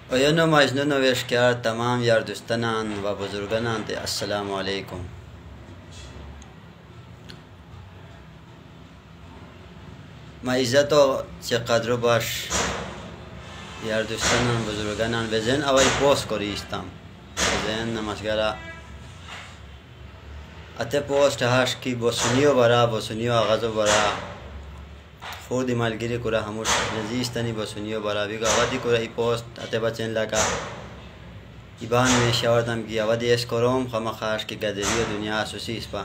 oyunu Majnun ve Eşkıya tamam yardüstanan ve buzurganan de Esselamu Aleyküm. Ma izzato çeqadru baş yardüstanan buzurganan ve zen avay post kori istam. Zen namaskara ate post hash ki bosuniyo bara bosuniyo agazo bara خودی مالگیری کرا هموش نزیستانی بسونیو برابی کا وادی کرا ای پوست ate بچن لگا ایبان میں شاوردم کی وادی اس کروم خما خاش کی گدریو دنیا اسوسی اسپا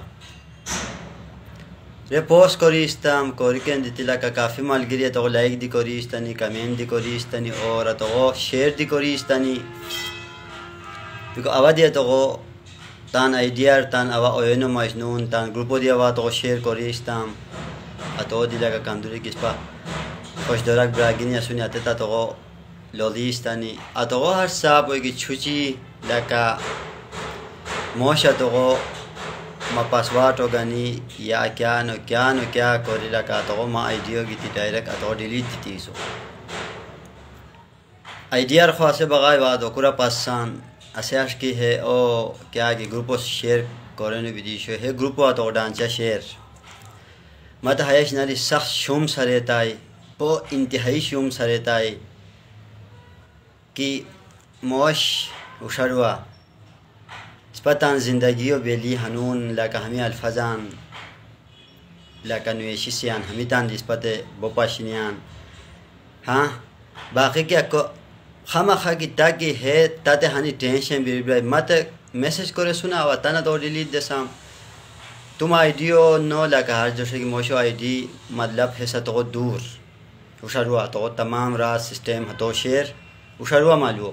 ره پوست کوریستم کوریکن دیتی لگا کافی مالگیری تو لایک دی کوریستانی کمنت دی کوریستانی اور تو شیر دی کوریستانی بیکو اوادی تو تان ایدیار تان اوا اوینو مجنون تان گروپو دی اوا تو شیر کوریستم atau di laga kanduri kispa خوش درک براگینی اسونی اتتا تو لولیستانی atau هر ساب وگی چوچی لکا موشا تو ما پاسورد وگانی یا کیا کوری لکا تو ما ایدیو گیتی ڈائریکٹ atau ڈیلیٹ دیتی سو ایدیار خواسته بغای واد وکورا پاسان اسیاش کی ہے او کیا کی گروپو شیر کورنو ویدیو ہے گروپو atau ڈانچا شیر مت هایش نری سخت شوم سرتای با انتهایی شوم سرتای کی موش وشروا سپتان زندگی و بلی هنون لکه همی الفزان لکه نویشیسیان همیتان دیسپت بپاشینیان ها باقی که اکو خما خاکی تاکی ہے تاته هنی ٹینشن بیرای مت میسج کرے سنا و تانا تو ڈیلیٹ دسام तुम आईडियो नो लगा हर जैसे कि मोशो आईडी मतलब है सतो दूर उशरुआ तो तमाम रात सिस्टम हतो शेर उशरुआ मालूम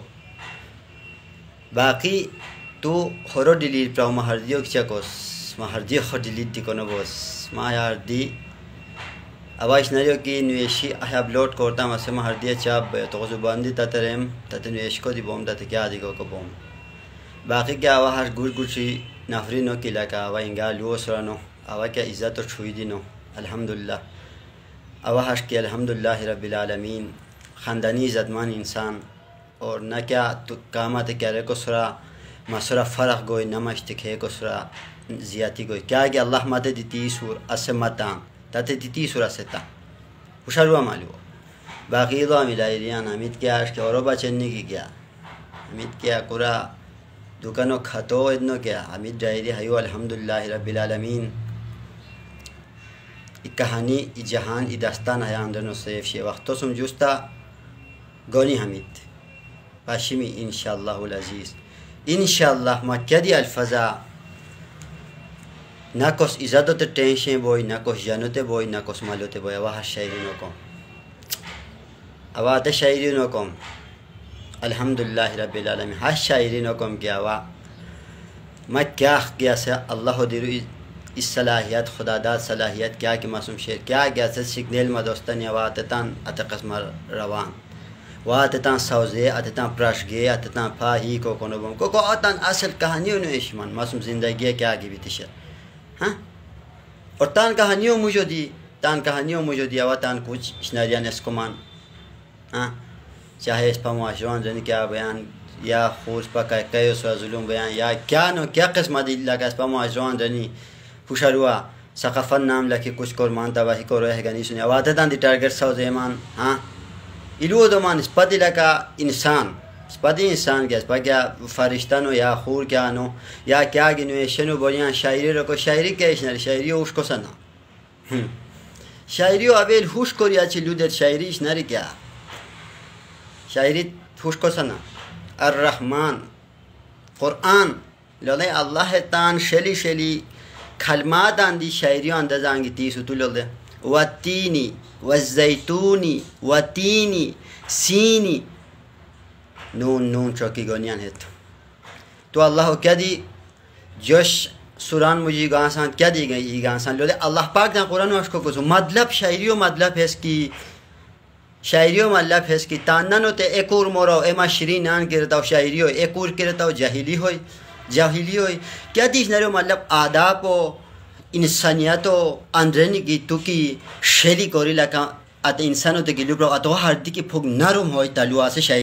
बाकी तो हरो डिलीट प्राउ महर्दियो चकोस महर्दियो खो डिलीट दिकोनो बस मा यार दी आवाज नरियो की न्वेशी आई अपलोड करता मसे महर्दिया चाप तो जुबान दी ततरेम ततनेश को दी बोम तत क्या दिको को बोम बाकी क्या आवा हर गुरगुची नफरीनो की लगा आवा इंगा लुसरानो आवा क्या इज्जत और छुई दिनो अल्हम्दुलिल्लाह आवा हश की अल्हम्दुलिल्लाह रब्बिल आलमीन खानदानी इज्जतमान इंसान और न क्या तो कामत क्या रे को सुरा मसरा फरक गोई नमश्त खे को सुरा जियाती गोई क्या कि अल्लाह मते दिती सूर असमता तते दिती सूर असता उशरुआ मालू बाकी दो मिलाइरियान अमित क्या हश के और बचने की क्या अमित क्या कुरा दुकानों खातो इतनो क्या हमीद डायरी हयो अल्हम्दुलिल्लाह रब्बिल आलमीन कहानी जहान इदास्तान है अंदर सैफ शे वक्तों सुन जुस्ता गोनी हमीद पाशिमी इंशाअल्लाहुल अजीज इंशाअल्लाह मक्यदी अल्फजा ना कोस इजादत टेंशन बोई ना कोस जानते बोई ना कोस मालोते बोई वाह शायरी नो को आवाज़ शायरी नो को अल्हम्दुलिल्लाह रब्बिल आलमीन हर शायरी नो कम किया वा मैं क्या किया से अल्लाह दिरु इस सलाहियत खुदादाद सलाहियत क्या कि मासूम शेर क्या गया से सिग्नल मदोस्तन या वाततान अतकस्मर रवान वाततान सौजे अततान प्रशगे अततान फाही को कोनोबम को अतन असल कहानियों ने इश्मन मासूम जिंदगी क्या की बितिशर हाँ और तान कहानियों मुझे दी वातान कुछ इश्नारियान इसकोमान हाँ चाहे इस पर मुआशरान जन क्या बयान या खूस पर कई जुलूम बयान या क्या नो क्या किस्म दिल्ला का इस पर मुआशरान जनी फुशरुआ सकाफन नाम लगे कुछ को मानता वही को रहेगा नहीं सुने वादतान दी टारगेट सौ जेमान हाँ इलू दो मान इस पर दिला का इंसान इस पर दी इंसान क्या इस पर क्या फरिश्ता नो या खूर क्या नो या क्या गिनवेशन बोलियाँ शायरी रखो शायरी क्या इश्नारी शायरी उसको सना शायरी अवेल हुश को रिया चिल्लू दे शायरी इश्नारी क्या शायरी खुशको सना अर्रहमान कुरान लोले अल्लाह तान शेली कलमात आंदी शायरी अंदाजांगी तीस उतुलोले वतीनी वज़ैतूनी वतीनी सीनी नून चौकी गोनियान है तो अल्लाह क्या दी जोश सुरान मुझे गांसान क्या दी गई गांसान लोले अल्लाह पाक ना कुरान उसको कुछ मतलब शायरियों मतलब है इसकी शायरियों मतलब है कि ताननो ते एक और मोरो एमा शरीन आन गिरता हो शायरियों एक और गिरता हो जाहिली होई क्या दिस नरे मतलब आदाब हो इंसानियत हो अंदरनी की तुकी शेली कोरिला का अत इंसानों ते गिलुब्रो अतो हर दी की फुग नरम होई तलुआ से